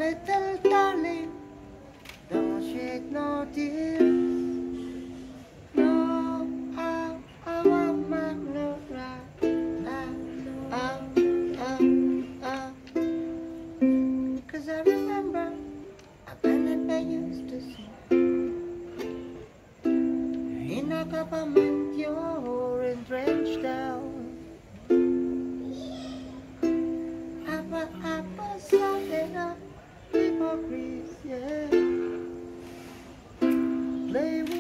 little darling, don't shed no tears. No, I want my love right. Ah. 'Cause I remember a band that I used to sing. In a government you're entrenched down. Apa salah hypocrites, yeah. Play with